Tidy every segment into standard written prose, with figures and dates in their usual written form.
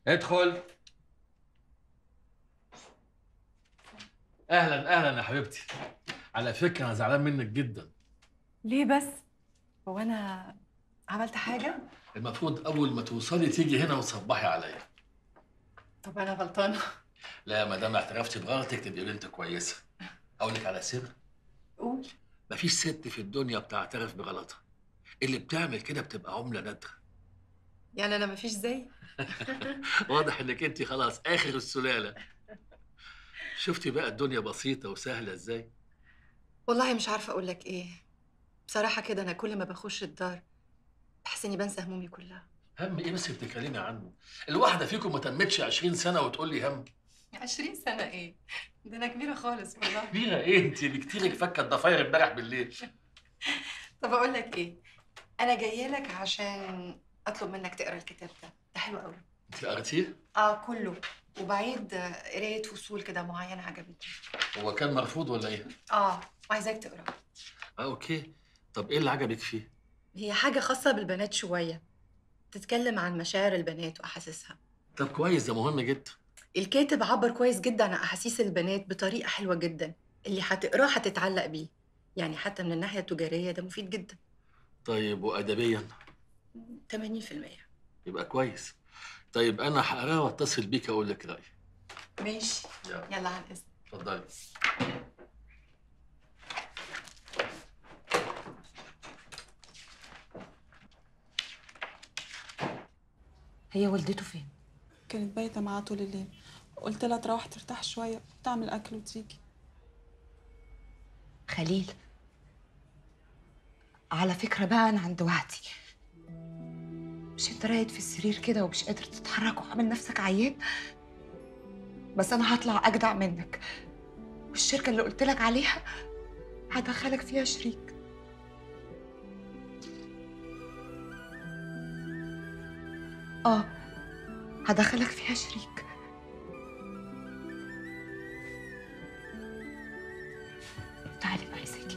ادخل. اهلا اهلا يا حبيبتي. على فكره انا زعلان منك جدا. ليه بس؟ هو انا عملت حاجة؟ المفروض اول ما توصلي تيجي هنا وتصبحي عليا. طب انا غلطانة؟ لا، ما دام اعترفتي بغلطك تبقي بنت كويسه. اقول لك على سر. قول. مفيش ست في الدنيا بتعترف بغلطها. اللي بتعمل كده بتبقى عمله نادره. يعني انا مفيش زي؟ واضح انك انت خلاص اخر السلاله. شفتي بقى الدنيا بسيطه وسهله ازاي. والله مش عارفة اقول لك ايه. بصراحة كده انا كل ما بخش الدار بحس اني بنسى همومي كلها. هم ايه بس بتتكلمي عنه؟ الواحده فيكم ما تمتش 20 سنه وتقول لي هم. 20 سنة ايه؟ ده انا كبيرة خالص والله. كبيره ايه؟ انت بكتيرك فكه الضفاير امبارح بالليل. طب اقول لك ايه، انا جاية لك عشان اطلب منك تقرا الكتاب ده حلو قوي. انت قريتيه؟ كله. وبعيد قراية فصول كده معينة عجبتني. هو كان مرفوض ولا ايه؟ وعايزاك تقرا. اوكي. طب ايه اللي عجبك فيه؟ هي حاجة خاصة بالبنات شوية، تتكلم عن مشاعر البنات وأحاسيسها. طب كويس، ده مهم جدا. الكاتب عبر كويس جدا عن أحاسيس البنات بطريقة حلوة جدا، اللي هتقراه هتتعلق بيه. يعني حتى من الناحية التجارية ده مفيد جدا. طيب وادبيا؟ 80%. يبقى كويس. طيب انا هقراه واتصل بيك اقول لك رايي. ماشي. يلا. يلا على الإذن. اتفضلي. هي والدته فين؟ كانت بايتة معاه طول الليل. قلت لها تروح ترتاح شوية تعمل أكل وتيجي. خليل، على فكرة بقى أنا عند وعدي. مش أنت راقد في السرير كده ومش قادر تتحرك وعامل نفسك عيان؟ بس أنا هطلع أجدع منك، والشركة اللي قلت لك عليها هدخلك فيها شريك. آه، هدخلك فيها شريك. تعالي بقى عايزاكي.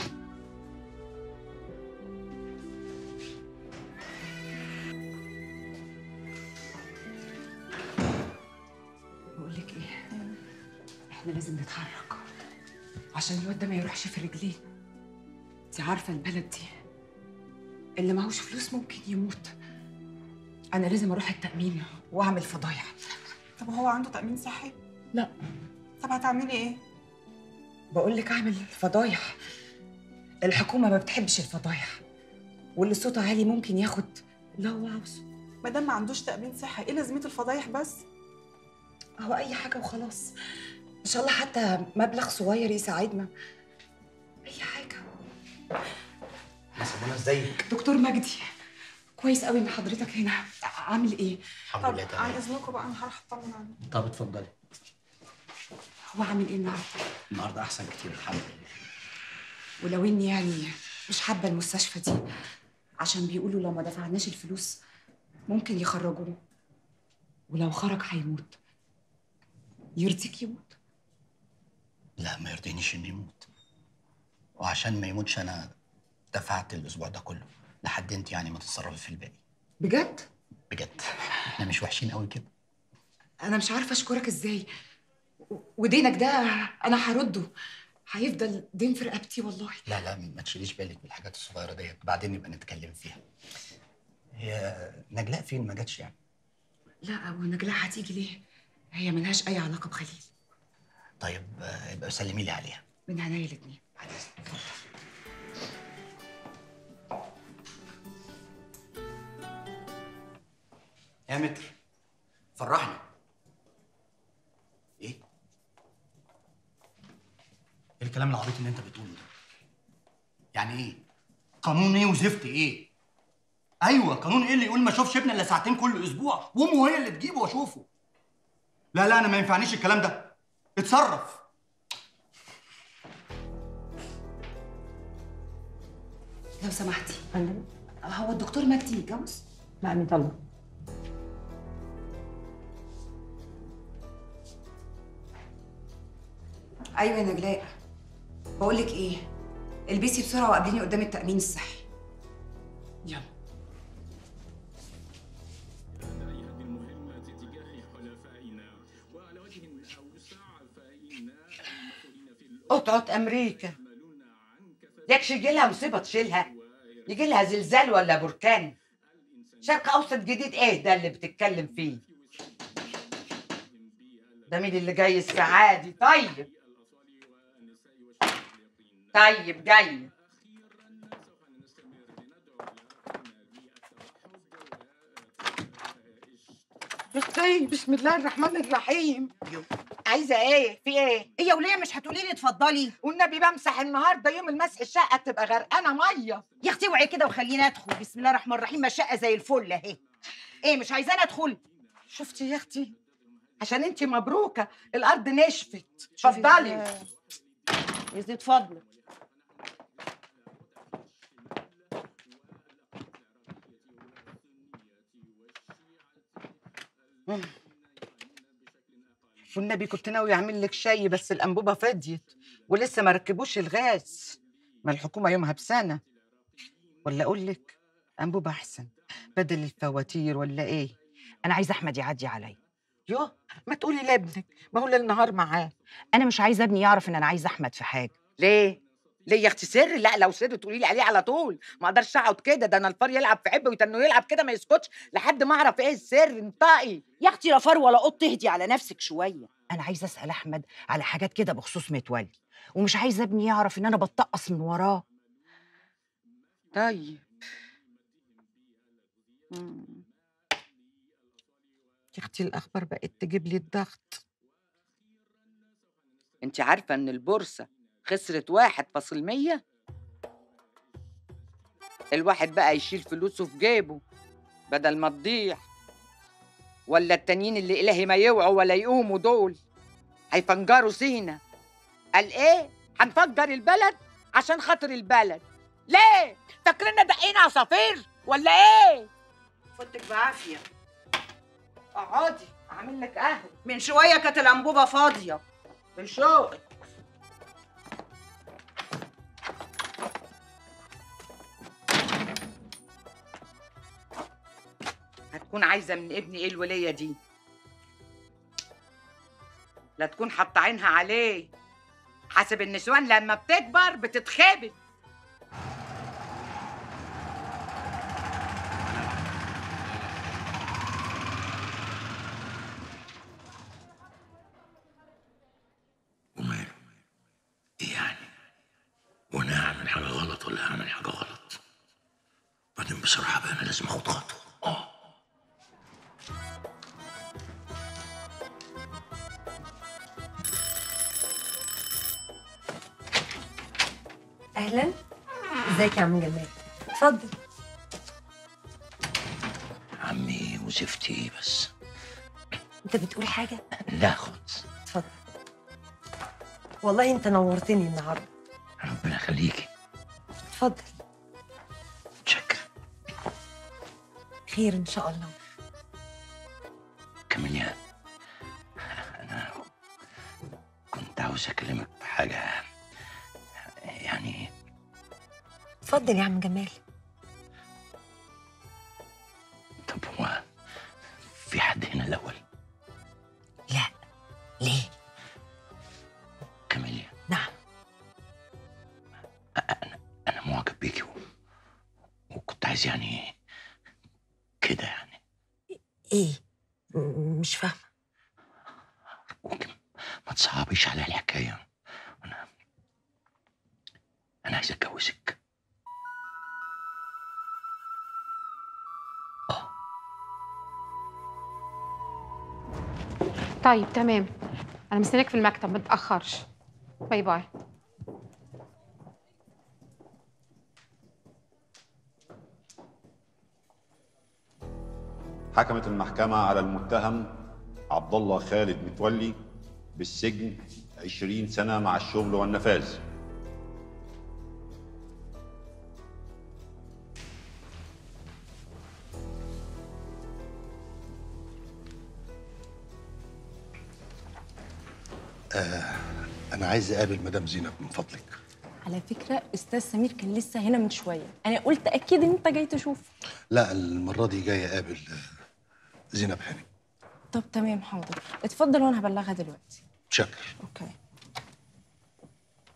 بقول لك إيه، إحنا لازم نتحرك عشان الواد ده ما يروحش في رجليه. انت عارفة البلد دي اللي معهوش فلوس ممكن يموت. أنا لازم أروح التأمين وأعمل فضايح. طب هو عنده تأمين صحي؟ لا، طب هتعملي إيه؟ بقول لك أعمل فضايح. الحكومة ما بتحبش الفضايح، واللي صوته عالي ممكن ياخد اللي هو عاوزه. ما دام ما عندوش تأمين صحي إيه لازمة الفضايح بس؟ هو أي حاجة وخلاص، إن شاء الله حتى مبلغ صغير يساعدنا. أي حاجة. يا سمونة ازيك؟ دكتور مجدي، كويس قوي إن حضرتك هنا. عامل إيه؟ الحمد طب لله عن تمام. إذنكم بقى أنا هروح أطمن عليه. طب اتفضلي. هو عامل إيه النهارده؟ النهارده احسن كتير الحمد لله. ولو إني يعني مش حابة المستشفى دي، عشان بيقولوا لو ما دفعناش الفلوس ممكن يخرجوه، ولو خرج هيموت. يرضيك يموت؟ لا ما يرضينيش انه يموت، وعشان ما يموتش انا دفعت الاسبوع ده كله لحد انت يعني ما تتصرفي في الباقي. بجد؟ بجد احنا مش وحشين قوي كده. انا مش عارفه اشكرك ازاي. ودينك ده انا هرده، هيفضل دين في رقبتي والله. لا لا ما تشيليش بالك من الحاجات الصغيره ديت، بعدين نبقى نتكلم فيها. هي نجلاء فين؟ ما جاتش يعني؟ لا، ونجلاء هتيجي ليه؟ هي ملهاش اي علاقه بخليل. طيب يبقى سلمي لي عليها. من عينيا الاتنين. يا متر فرحني. ايه؟ ايه الكلام العبيط اللي انت بتقوله ده؟ يعني ايه؟ قانون ايه وزفت ايه؟ ايوه قانون ايه اللي يقول ما اشوفش ابني الا ساعتين كل اسبوع وامه هي اللي تجيبه واشوفه؟ لا لا انا ما ينفعنيش الكلام ده. اتصرف. لو سمحتي. هو الدكتور مجدي يتجوز؟ لا مطلع. ايوه يا نجلاء. بقول لك ايه، البسي بسرعه وقابليني قدام التامين الصحي. يلا. هذه المهمة اتجاه قطعة أمريكا. يكش يجي لها مصيبة تشيلها، يجي لها زلزال ولا بركان. شرق أوسط جديد إيه ده اللي بتتكلم فيه؟ ده مين اللي جاي الساعة دي؟ طيب جاي. بسم الله الرحمن الرحيم. عايزه ايه؟ في ايه؟ ايه يا وليه مش هتقولي لي اتفضلي؟ والنبي بمسح النهارده يوم المسح، الشقه تبقى غرقانه ميه. يا اختي اوعي كده وخليني ادخل. بسم الله الرحمن الرحيم. ما الشقه زي الفل اهي. ايه مش عايزاني ادخل؟ شفتي يا اختي؟ عشان انت مبروكه، الارض نشفت. اتفضلي يا زيد فضلك. والنبي كنت ناوي اعمل لك شاي بس الانبوبه فضيت ولسه ما ركبوش الغاز. ما الحكومه يومها بسنه. ولا اقول لك انبوبه احسن بدل الفواتير ولا ايه؟ انا عايزه احمد يعدي عليا. يوه ما تقولي لابنك، ما هو ليل نهار معاه. انا مش عايزه ابني يعرف ان انا عايزه احمد في حاجه. ليه يا اختي سر؟ لا لو سر تقولي لي عليه على طول. ما اقدرش اقعد كده، ده انا الفار يلعب في عبه ويتنه يلعب كده ما يسكتش لحد ما اعرف ايه السر. انطقي يا اختي لا فار ولا قط، اهدي على نفسك شويه. انا عايزه اسال احمد على حاجات كده بخصوص متولي، ومش عايزه ابني يعرف ان انا بتطقص من وراه. طيب. يا اختي الاخبار بقت تجيب لي الضغط. انت عارفه ان البورصه خسرت 1.100؟ الواحد بقى يشيل فلوسه في جيبه بدل ما تضيع. ولا التانيين اللي إلهي ما يوعوا ولا يقوموا دول هيفنجروا سينا. قال ايه؟ هنفجر البلد عشان خاطر البلد. ليه؟ فاكرنا دقينا عصافير ولا ايه؟ فوتك بعافيه. اقعدي اعمل لك قهوه. من شويه كانت الانبوبه فاضيه. من شوقك. هتكون عايزه من ابني ايه الوليه دي؟ لا تكون حاطه عينها عليه. حسب النسوان لما بتكبر بتتخبل. وماله؟ ايه يعني؟ وانا هعمل حاجه غلط ولا هعمل حاجه غلط؟ بعدين بصراحه بقى انا لازم اخد خطوه. اهلا، ازيك يا عم جمال؟ اتفضل. عمي وزفتي ايه بس؟ انت بتقول حاجه؟ لا خالص. اتفضل. والله انت نورتني النهارده. ربنا يخليكي. اتفضل. متشكر. خير ان شاء الله. كاميليا، انا كنت عاوز اكلمك في حاجه يعني. اتفضل يا عم جمال. طب هو في حد هنا الاول؟ لا. ليه؟ كاميليا. نعم. انا معجب بيكي وكنت عايز يعني كده يعني. ايه؟ مش فاهمه. ممكن ما تصعبيش عليا الحكايه. انا عايز اتجوزك. طيب تمام، انا مستنيك في المكتب ما تتاخرش. باي باي. حكمت المحكمة على المتهم عبد الله خالد متولي بالسجن 20 سنة مع الشغل والنفاذ. أنا عايز أقابل مدام زينب من فضلك. على فكرة أستاذ سمير كان لسه هنا من شوية، أنا قلت أكيد إن أنت جاي تشوفه. لا المرة دي جاي أقابل زينب هاني. طب تمام حاضر، اتفضل وأنا هبلغها دلوقتي. شكر. أوكي.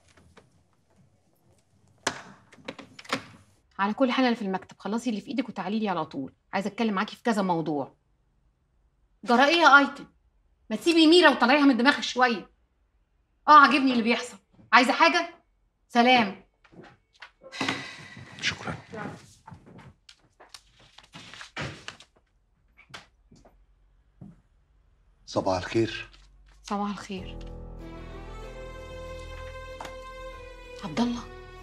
على كل حال انا في المكتب، خلصي اللي في ايدك وتعالي لي على طول، عايزه اتكلم معاكي في كذا موضوع. جرى ايه يا ايتن؟ ما تسيبي ميرا وطلعيها من دماغك شويه. عاجبني اللي بيحصل. عايزه حاجه؟ سلام. شكرا. صباح الخير. صباح الخير. عبد الله،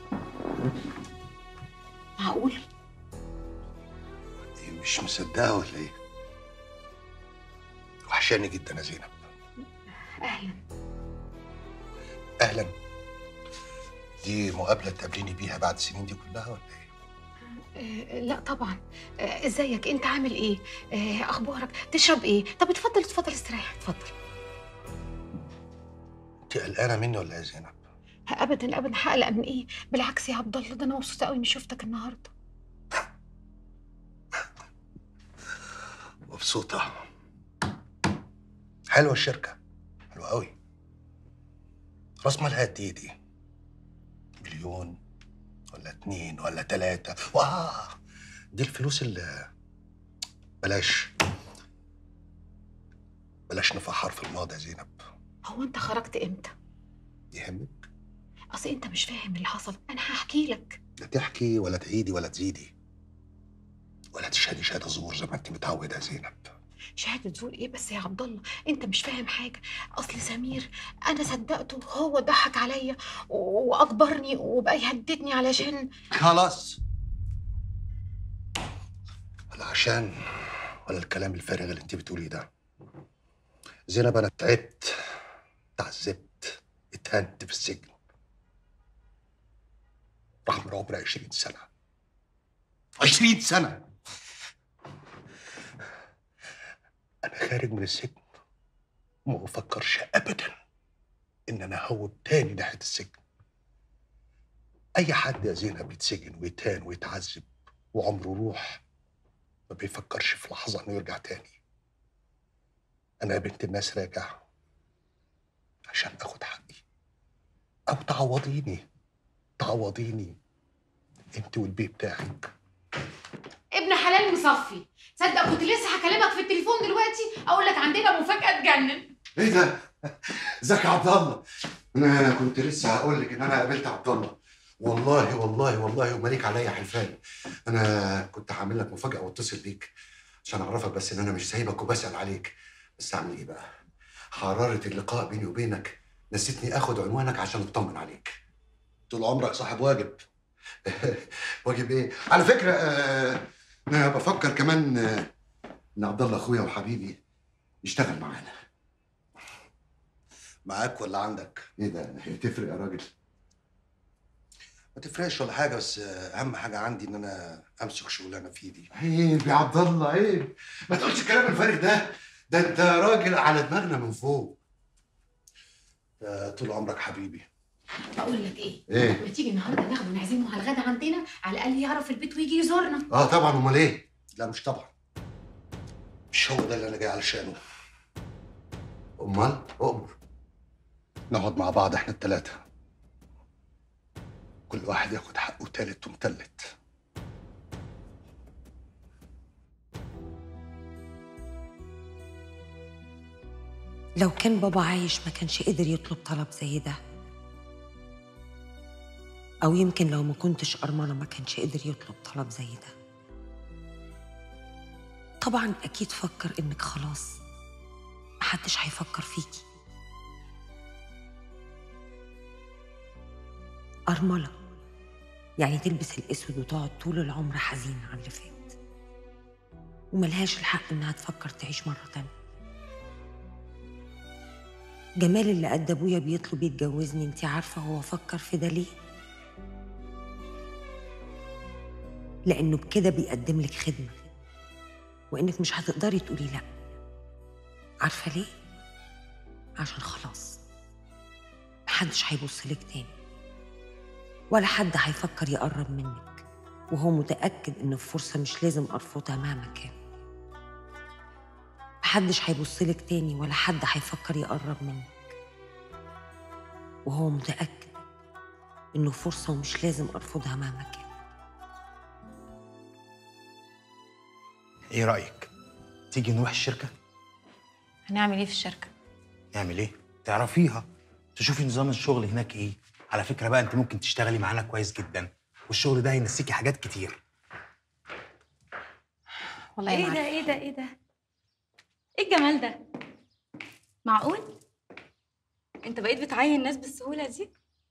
معقول؟ مش مصدقه ولا ايه؟ وحشاني جدا يا زينب. اهلا. اهلا. دي مقابله تقابليني بيها بعد السنين دي كلها ولا ايه؟ لا طبعا. ازيك؟ انت عامل ايه؟ اخبارك؟ تشرب ايه؟ طب اتفضل اتفضل استريح، اتفضل. انت قلقانه مني ولا ايه يا زينب؟ ابدا ابدا، هقلق من ايه؟ بالعكس يا عبد الله، ده انا مبسوطه قوي اني شفتك النهارده. مبسوطه؟ حلوه الشركه، حلوه قوي. راس مالها قد ايه دي؟ مليون ولا 2 ولا 3؟ دي الفلوس اللي بلاش نفحر في الماضي يا زينب. هو انت خرجت امتى؟ يهمك؟ اصل انت مش فاهم اللي حصل، انا هحكي لك. لا تحكي ولا تعيدي ولا تزيدي ولا تشهدي شهاده زور زي ما انت متعوده يا زينب. شهاده زور ايه بس يا عبد الله؟ انت مش فاهم حاجه. اصل سمير انا صدقته، هو ضحك عليا واجبرني وبقى يهددني علشان خلاص. ولا عشان ولا الكلام الفارغ اللي انت بتقوليه ده. زينب انا تعبت، اتعذبت، اتهنت في السجن. راح من عمري 20 سنه. 20 سنه. انا خارج من السجن وما بفكرش ابدا ان انا اهوب تاني ناحيه السجن. اي حد يا زينب بيتسجن ويتهان ويتعذب وعمره روح ما بيفكرش في لحظه انه يرجع تاني. انا يا بنت الناس راجع عشان اخد حقي، او تعوضيني انت والبي بتاعك. ابن حلال مصفي. تصدق كنت لسه هكلمك في التليفون دلوقتي اقول لك عندنا مفاجاه تجنن. ايه ده؟ ازيك يا عبد الله؟ انا كنت لسه هقول لك ان انا قابلت عبد الله. والله والله والله ومالك عليا حلفان. انا كنت هعمل لك مفاجاه واتصل بيك عشان اعرفك بس ان انا مش سايبك وبسال عليك. بس اعمل ايه بقى؟ حراره اللقاء بيني وبينك نسيتني اخد عنوانك عشان اطمن عليك. طول عمرك صاحب واجب. واجب ايه؟ على فكره انا بفكر كمان ان عبد الله اخويا وحبيبي يشتغل معانا. معاك ولا عندك؟ ايه ده؟ هي تفرق يا راجل؟ ما تفرقش ولا حاجه، بس اهم حاجه عندي ان انا امسك شغلانه في ايدي. عيب يا عبد الله عيب، ما تقولش الكلام الفارغ ده. ده انت راجل على دماغنا من فوق. طول عمرك حبيبي. بقول لك ايه؟ ايه؟ ما تيجي النهارده ناخده نعزمه على الغدا عندنا، على الاقل يعرف البيت ويجي يزورنا. طبعا، امال ايه؟ لا مش طبعا، مش هو ده اللي انا جاي علشانه. امال اؤمر. نقعد مع بعض احنا الثلاثه، كل واحد ياخد حقه تالت ومتلت. لو كان بابا عايش ما كانش قدر يطلب طلب زي ده، أو يمكن لو ما كنتش أرملة ما كانش قدر يطلب طلب زي ده. طبعا أكيد فكر إنك خلاص محدش هيفكر فيكي. أرملة يعني تلبس الأسود وتقعد طول العمر حزينة على اللي فات، وملهاش الحق إنها تفكر تعيش مرة تانية. جمال اللي قد أبويا بيطلب يتجوزني، انتي عارفة هو فكر في ده ليه؟ لأنه بكده بيقدم لك خدمة، وإنك مش هتقدري تقولي لأ. عارفة ليه؟ عشان خلاص محدش هيبص لك تاني، ولا حد هيفكر يقرب منك، وهو متأكد إن الفرصة مش لازم أرفضها مهما كان. محدش هيبص لك تاني ولا حد هيفكر يقرب منك، وهو متأكد إنه فرصة ومش لازم أرفضها مهما كان. ايه رايك تيجي نروح الشركه؟ هنعمل ايه في الشركه؟ نعمل ايه؟ تعرفيها، تشوفي نظام الشغل هناك ايه. على فكره بقى انت ممكن تشتغلي معانا كويس جدا، والشغل ده هينسيكي حاجات كتير. والله ايه ده ايه ده ايه ده؟ ايه الجمال ده؟ معقول؟ انت بقيت بتعين ناس بالسهولة دي؟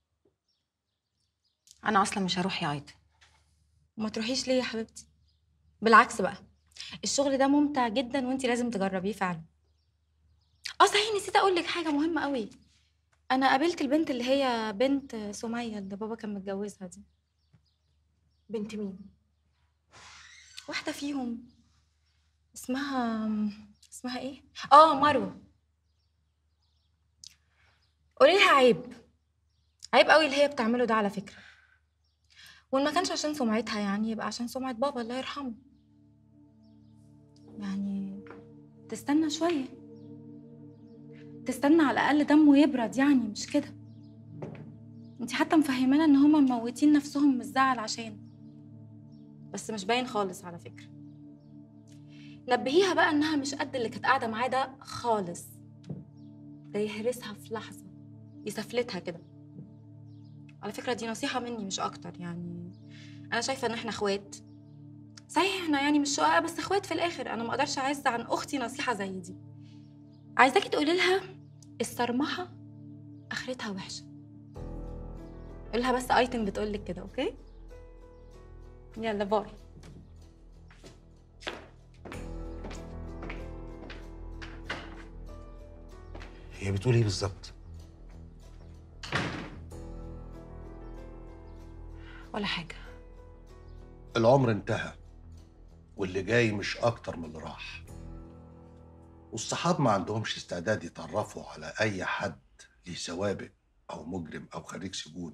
انا اصلا مش هروح يا عايده. وما تروحيش ليه يا حبيبتي؟ بالعكس بقى، الشغل ده ممتع جدا وانت لازم تجربيه فعلا. صحيح نسيت اقول لك حاجة مهمة قوي. انا قابلت البنت اللي هي بنت سمية اللي بابا كان متجوزها دي. بنت مين؟ واحدة فيهم اسمها ايه؟ مروة. قولي لها عيب قوي اللي هي بتعمله ده على فكرة. وإن ما كانش عشان سمعتها يعني يبقى عشان سمعة بابا الله يرحمه. يعني تستنى شوية، تستنى على الأقل دمه يبرد يعني، مش كده؟ انتي حتى مفهمانا إن هما مموتين نفسهم من الزعل عشان، بس مش باين خالص على فكرة. نبهيها بقى إنها مش قد اللي كانت قاعدة معاه ده خالص. ده يهرسها في لحظة، يسفلتها كده. على فكرة دي نصيحة مني مش أكتر يعني. أنا شايفة إن إحنا إخوات. صحيح إحنا يعني مش شقق بس إخوات في الآخر. أنا ما أقدرش أعز عن أختي نصيحة زي دي. عايزاكي تقولي لها الصرمحة آخرتها وحشة. قولها بس أيتم بتقولك كده، أوكي؟ يلا باي. هي بتقول ايه بالظبط؟ ولا حاجه. العمر انتهى، واللي جاي مش اكتر من اللي راح. والصحاب ما عندهمش استعداد يتعرفوا على اي حد ليه سوابق او مجرم او خريج سجون.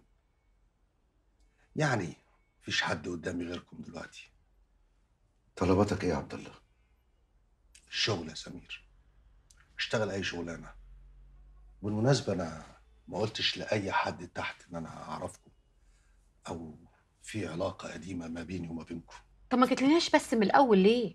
يعني مفيش حد قدامي غيركم دلوقتي. طلباتك ايه يا عبد الله؟ الشغل يا سمير، اشتغل اي شغلانه. بالمناسبه انا ما قلتش لاي حد تحت ان انا اعرفكم او في علاقه قديمه ما بيني وما بينكم. طب ما جتلناش بس من الاول ليه؟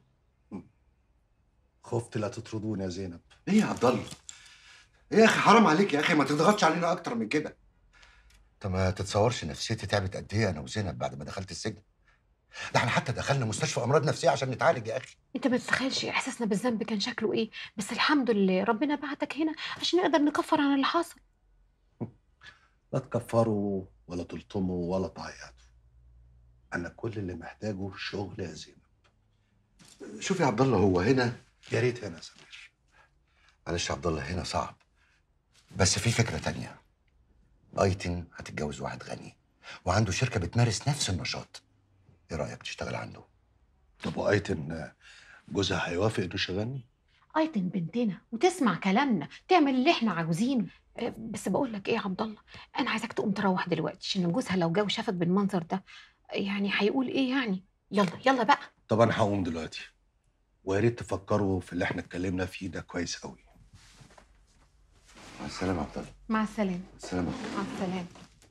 خفت لا تطردوني يا زينب. ايه يا عبد الله؟ ايه يا اخي حرام عليك يا اخي، ما تضغطش علينا اكتر من كده. انت ما تتصورش نفسيتي تعبت قد ايه انا وزينب بعد ما دخلت السجن. ده احنا حتى دخلنا مستشفى امراض نفسيه عشان نتعالج يا اخي. انت ما تتخيلش احساسنا بالذنب كان شكله ايه، بس الحمد لله ربنا بعتك هنا عشان نقدر نكفر عن اللي حصل. لا تكفروا ولا تلطموا ولا تعيطوا. انا كل اللي محتاجه شغل يا زينب. شوف يا عبد الله، هو هنا يا ريت هنا يا سمير. معلش يا عبد الله، هنا صعب، بس في فكره تانية. ايتن هتتجوز واحد غني وعنده شركه بتمارس نفس النشاط. ايه رايك تشتغل عنده؟ طب وايتن جوزها هيوافق انه يشغلني؟ ايتن بنتنا وتسمع كلامنا، تعمل اللي احنا عاوزينه. بس بقول لك ايه يا عبد الله، انا عايزاك تقوم تروح دلوقتي عشان جوزها لو جه وشافك بالمنظر ده يعني هيقول ايه يعني. يلا يلا بقى. طب انا هقوم دلوقتي، ويا ريت تفكروا في اللي احنا اتكلمنا فيه ده كويس قوي. مع السلامه يا عبد الله. مع السلامه. السلامه. مع السلامه.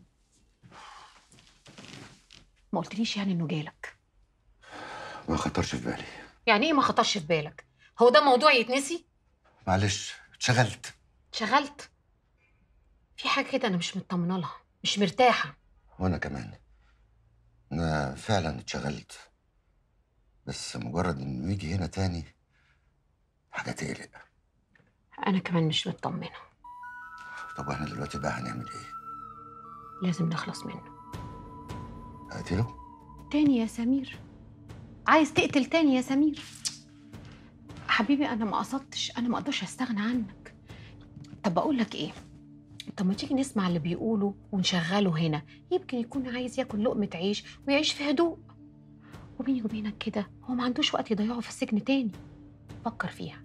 ما قلتليش يعني انه جالك؟ ما خطرش في بالي. يعني ايه ما خطرش في بالك؟ هو ده موضوع يتنسي؟ معلش اتشغلت. اتشغلت؟ في حاجه كده انا مش مطمنه لها، مش مرتاحه. وانا كمان، انا فعلا اتشغلت، بس مجرد انه يجي هنا تاني حاجه تقلق. انا كمان مش مطمنه. طب احنا دلوقتي بقى هنعمل ايه؟ لازم نخلص منه. اقتله؟ تاني يا سمير؟ عايز تقتل تاني يا سمير؟ حبيبي انا ما قصدتش، انا ما اقدرش استغنى عنك. طب بقول لك ايه، طب ما تيجي نسمع اللي بيقوله ونشغله هنا، يمكن يكون عايز ياكل لقمه عيش ويعيش في هدوء. وبيني وبينك كده هو ما عندوش وقت يضيعه في السجن تاني. فكر فيها.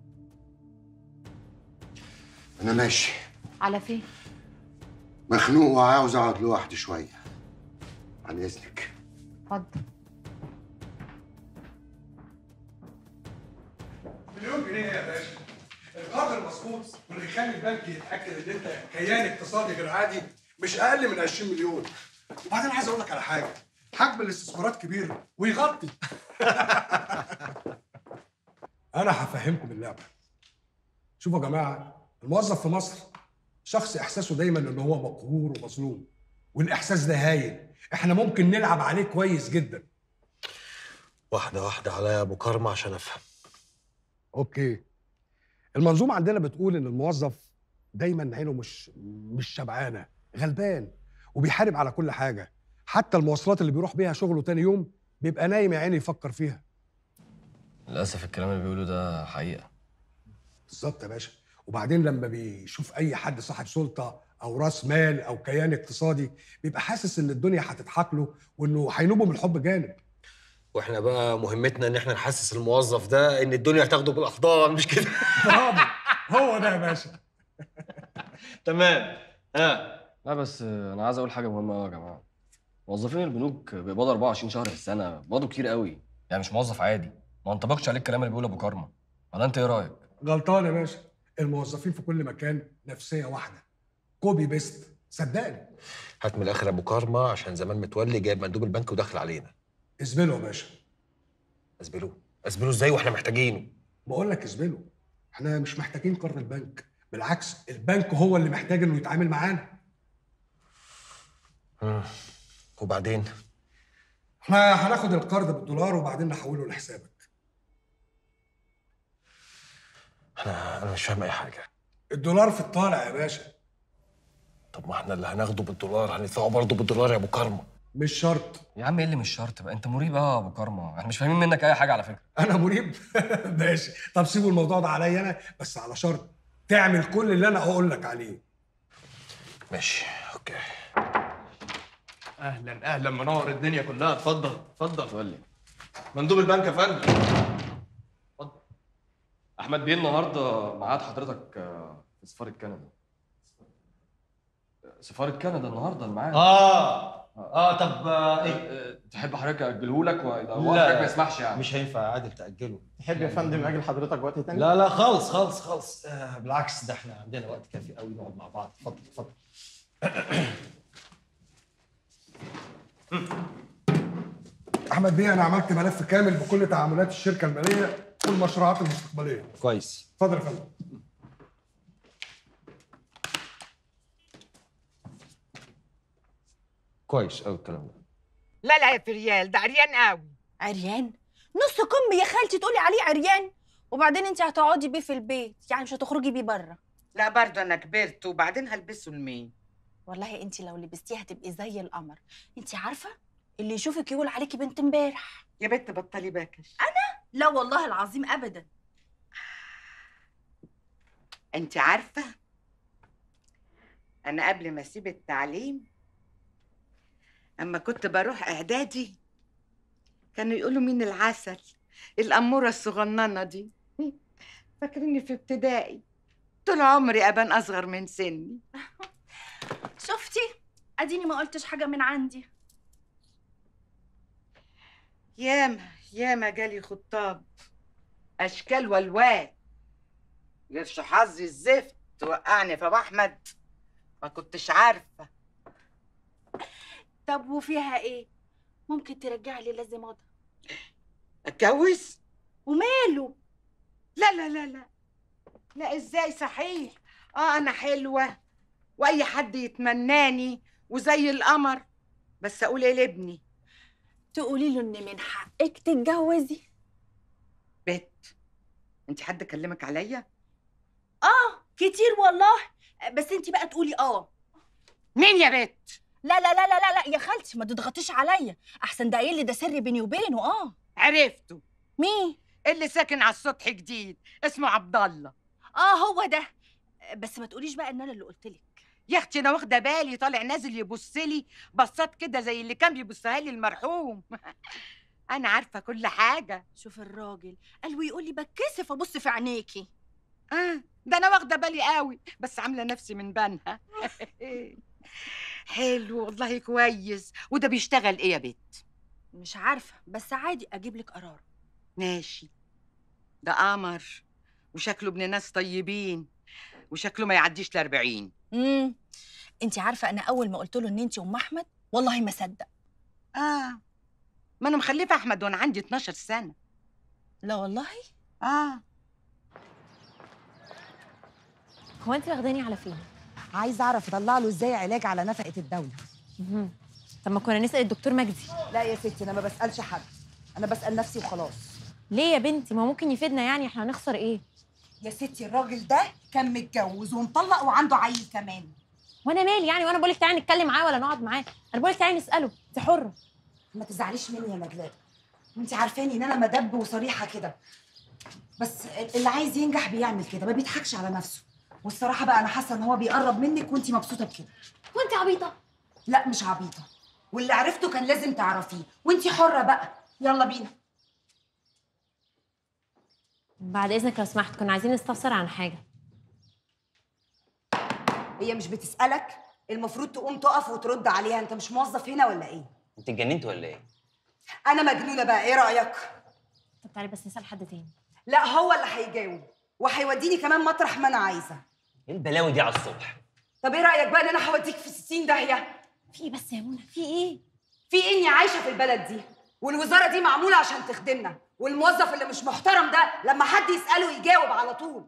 انا ماشي. على فين؟ مخنوق وعاوز اقعد لوحدي شويه. عن اذنك. اتفضل. مليون جنيه يا باشا. القرض المظبوط واللي يخلي البنك يتاكد ان انت كيان اقتصادي غير عادي مش اقل من 20 مليون. وبعدين عايز اقول لك على حاجه، حجم الاستثمارات كبير ويغطي. انا هفهمكم اللعبه. شوفوا يا جماعه، الموظف في مصر شخص احساسه دايما ان هو مقهور ومظلوم، والاحساس ده هايل، احنا ممكن نلعب عليه كويس جدا. واحده واحده عليا يا ابو كرم عشان افهم. اوكي. المنظومه عندنا بتقول ان الموظف دايما عينه مش شبعانه، غلبان وبيحارب على كل حاجه، حتى المواصلات اللي بيروح بيها شغله تاني يوم بيبقى نايم يا عيني يفكر فيها. للاسف الكلام اللي بيقوله ده حقيقه. بالظبط يا باشا. وبعدين لما بيشوف اي حد صاحب سلطه او راس مال او كيان اقتصادي بيبقى حاسس ان الدنيا هتضحك له وانه هينوبه من الحب جانب. واحنا بقى مهمتنا ان احنا نحسس الموظف ده ان الدنيا هتاخده بالاحضان، مش كده؟ برافو، هو ده يا باشا. تمام. لا بس انا عايز اقول حاجه مهمه قوي يا جماعه. موظفين البنوك بيقبضوا 24 شهر في السنه، بيقبضوا كتير قوي، يعني مش موظف عادي. ما انطبقش عليك الكلام اللي بيقوله ابو كرمه، ولا انت ايه رايك؟ غلطان يا باشا، الموظفين في كل مكان نفسيه واحده، كوبي بيست، صدقني. هات من الاخر يا ابو كرمه، عشان زمان متولي جايب مندوب البنك وداخل علينا. اثبله يا باشا. اثبله ازاي واحنا محتاجينه؟ بقول لك اثبله، احنا مش محتاجين قرض البنك، بالعكس البنك هو اللي محتاج انه يتعامل معانا. وبعدين؟ احنا هناخد القرض بالدولار وبعدين نحوله لحسابك. انا مش فاهم اي حاجه. الدولار في الطالع يا باشا. طب ما احنا اللي هناخده بالدولار هندفعه برضه بالدولار يا ابو كرمه. مش شرط يا عم. ايه اللي مش شرط بقى؟ انت مريب يا ابو كرمه، احنا مش فاهمين منك اي حاجه على فكره. انا مريب؟ ماشي، طب سيبوا الموضوع ده عليا انا، بس على شرط تعمل كل اللي انا اقول لك عليه. ماشي، اوكي. اهلا اهلا، منور الدنيا كلها. اتفضل اتفضل. ولي مندوب البنك يا فندم. اتفضل. احمد بيه النهارده ميعاد حضرتك في سفاره كندا. سفاره كندا النهارده الميعاد. طب ايه؟ تحب حضرتك اجله لك ولا هو لا حضرتك ما يسمحش يعني؟ مش هينفع يا عادل تاجله. تحب يا فندم اجل حضرتك وقت تاني؟ لا لا خالص خالص خالص. بالعكس، ده احنا عندنا وقت كافي قوي نقعد مع بعض. اتفضل اتفضل. احمد بيه، انا عملت ملف كامل بكل تعاملات الشركه الماليه والمشروعات المستقبليه. كويس. اتفضل يا فندم. كويس قوي الكلام ده. لا لا يا فريال، ده عريان قوي. عريان؟ نص كم يا خالتي تقولي عليه عريان؟ وبعدين انت هتقعدي بيه في البيت، يعني مش هتخرجي بيه بره. لا برضه انا كبرت، وبعدين هلبسه لمين؟ والله انت لو لبستيه هتبقي زي القمر. انت عارفه اللي يشوفك يقول عليكي بنت امبارح. يا بنت بطلي باكش. انا؟ لا والله العظيم ابدا. انت عارفه انا قبل ما اسيب التعليم اما كنت بروح اعدادي كانوا يقولوا مين العسل، الاموره الصغننه دي. فاكريني في ابتدائي، طول عمري ابان اصغر من سني. شفتي؟ اديني ما قلتش حاجه من عندي. ياما جالي خطاب اشكال والوان، يرش حظي الزفت توقعني في ابو احمد، ما كنتش عارفه. طب وفيها ايه؟ ممكن ترجعي لي لازماتها. اتجوز؟ وماله؟ لا لا لا لا لا، ازاي صحيح؟ انا حلوه واي حد يتمناني وزي القمر، بس اقول ايه لابني؟ تقولي له ان من حقك تتجوزي. بت، انت حد كلمك عليا؟ كتير والله، بس انت بقى تقولي مين يا بت؟ لا لا لا لا لا يا خالتي، ما تضغطيش عليا، احسن ده قايل لي ده سر بيني وبينه. عرفته. مين؟ اللي ساكن على السطح جديد، اسمه عبد الله. هو ده، بس ما تقوليش بقى ان انا اللي قلت لك. يا اختي انا واخده بالي، طالع نازل يبص لي بصات كده زي اللي كان بيبصها لي المرحوم. انا عارفه كل حاجه. شوف الراجل قال ويقول لي بتكسف ابص في عينيكي. ده انا واخده بالي قوي، بس عامله نفسي من بنها. حلو والله، كويس. وده بيشتغل ايه يا بت؟ مش عارفه، بس عادي اجيب لك قرار. ماشي. ده قمر وشكله ابن ناس طيبين، وشكله ما يعديش ل40. انت عارفه انا اول ما قلت له ان انت ام احمد والله ما صدق. ما انا مخلفه احمد وانا عندي 12 سنه. لا والله. هو انت واخداني على فين؟ عايزه اعرف اطلع له ازاي علاج على نفقه الدوله. طب ما كنا نسال الدكتور مجدي. لا يا ستي انا ما بسالش حد، انا بسال نفسي وخلاص. ليه يا بنتي؟ ما ممكن يفيدنا، يعني احنا هنخسر ايه؟ يا ستي الراجل ده كان متجوز ومطلق وعنده عيل كمان. وانا مالي يعني؟ وانا بقول لك تعالي نتكلم معاه ولا نقعد معاه؟ انا بقول لك تعالي نساله، انت حره. ما تزعليش مني يا نجلاء، وانت عارفاني ان انا مدب وصريحه كده، بس اللي عايز ينجح بيعمل كده، ما بيضحكش على نفسه. والصراحه بقى انا حاسه ان هو بيقرب منك وانت مبسوطه بكده. وانت عبيطه؟ لا مش عبيطه، واللي عرفته كان لازم تعرفيه، وانت حره بقى. يلا بينا. بعد اذنك لو سمحت، كنا عايزين نستفسر عن حاجه. هي مش بتسالك؟ المفروض تقوم تقف وترد عليها. انت مش موظف هنا ولا ايه؟ انت اتجننت ولا ايه؟ انا مجنونه بقى، ايه رايك؟ طب تعالي بس نسال حد تاني. لا هو اللي هيجاوب، وهيوديني كمان مطرح ما انا عايزه. ايه البلاوي دي على الصبح؟ طب ايه رايك بقى ان انا هوديك في 60 داهيه؟ في ايه بس يا منى؟ في ايه؟ في اني عايشه في البلد دي، والوزاره دي معموله عشان تخدمنا، والموظف اللي مش محترم ده لما حد يساله يجاوب على طول.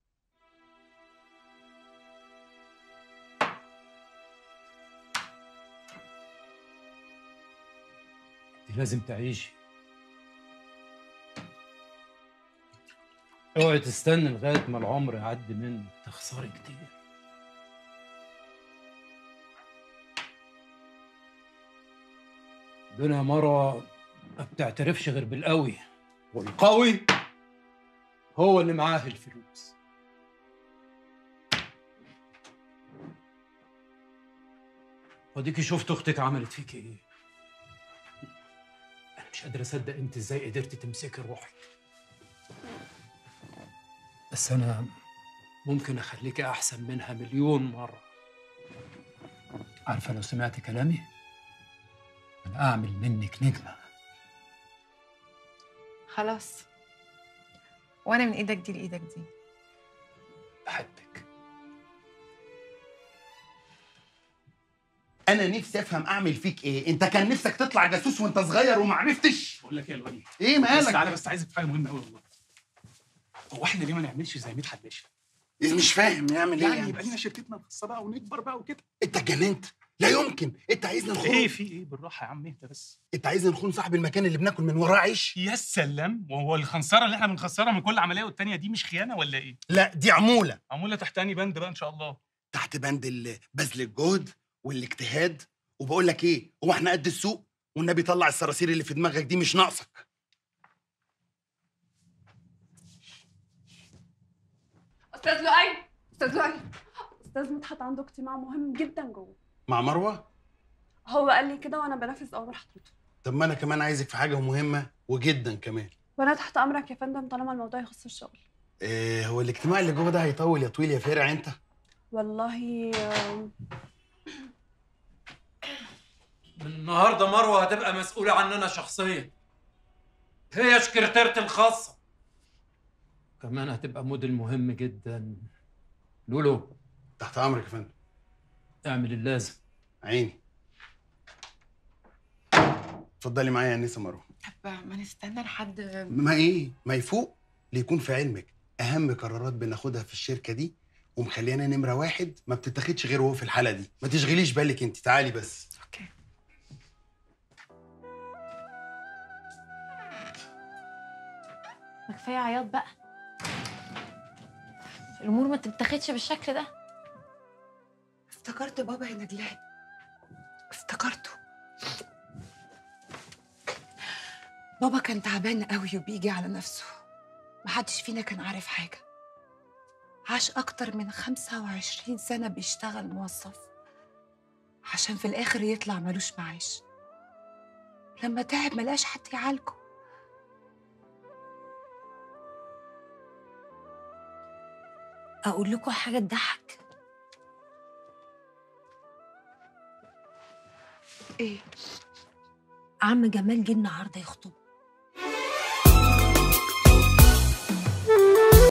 لازم تعيشي، اوعي تستني لغايه ما العمر يعدي منك تخسري كتير. الدنيا مروه ما بتعترفش غير بالقوي، والقوي هو اللي معاه الفلوس. وديكي شفت اختك عملت فيك ايه. انا مش قادر اصدق انت ازاي قدرتي تمسكي روحك. بس انا ممكن اخليكي احسن منها مليون مره. عارفه لو سمعتي كلامي انا اعمل منك نجمه. خلاص، وانا من ايدك دي لايدك دي. بحبك. انا نفسي افهم اعمل فيك ايه. انت كان نفسك تطلع جاسوس وانت صغير وما عرفتش. بقول لك ايه يا الوليد؟ ايه مالك؟ بس تعالى بس، عايزك في حاجه مهمه قوي والله. هو احنا ليه ما نعملش زي مدحت باشا؟ مش فاهم نعمل ايه يعني يبقى لنا شركتنا الخاصه بقى ونكبر بقى وكده. انت اتجننت؟ لا يمكن. انت عايزنا نخون؟ ايه في ايه؟ بالراحه يا عم اهدى بس. انت عايزنا نخون صاحب المكان اللي بناكل من وراه عيش؟ يا سلام، وهو الخنصره اللي احنا بنخسرها من كل عمليه والتانيه دي مش خيانه ولا ايه؟ لا دي عموله. عموله تحت انهي بند بقى ان شاء الله؟ تحت بند بذل الجهد والاجتهاد. وبقول لك ايه، هو احنا قد السوق؟ والنبي طلع الصراصير اللي في دماغك دي، مش ناقصك. استاذ لؤي، استاذ لؤي، استاذ مدحت عنده اجتماع مهم جدا جوه. مع مروه؟ هو قال لي كده وانا بنفذ اوامر حضرته. طب ما انا كمان عايزك في حاجه مهمه وجدا كمان. وانا تحت امرك يا فندم طالما الموضوع يخص الشغل. إيه هو الاجتماع اللي جوه ده هيطول يا طويل يا فارع انت؟ والله من النهارده مروه هتبقى مسؤوله عننا شخصيا. هي سكرتيرتي الخاصه. كمان هتبقى موديل مهم جدا. لولو تحت امرك يا فندم. اعمل اللازم. عيني. اتفضلي معايا يا انسه مروه. طب ما نستنى لحد ما ايه؟ ما يفوق ليكون في علمك اهم قرارات بناخدها في الشركه دي ومخليانا نمره واحد ما بتتاخدش غير وهو في الحاله دي. ما تشغليش بالك انت، تعالي بس. اوكي. ما كفايه عياط بقى. الامور ما تتاخدش بالشكل ده. افتكرت بابا يا نجلاء، افتكرته. بابا كان تعبان قوي وبيجي على نفسه، محدش فينا كان عارف حاجة. عاش أكتر من 25 سنة بيشتغل موظف عشان في الآخر يطلع ملوش معاش. لما تعب ملقاش حد يعالجه. أقول لكم حاجة تضحك؟ إيه؟ عم جمال جه النهارده يخطب.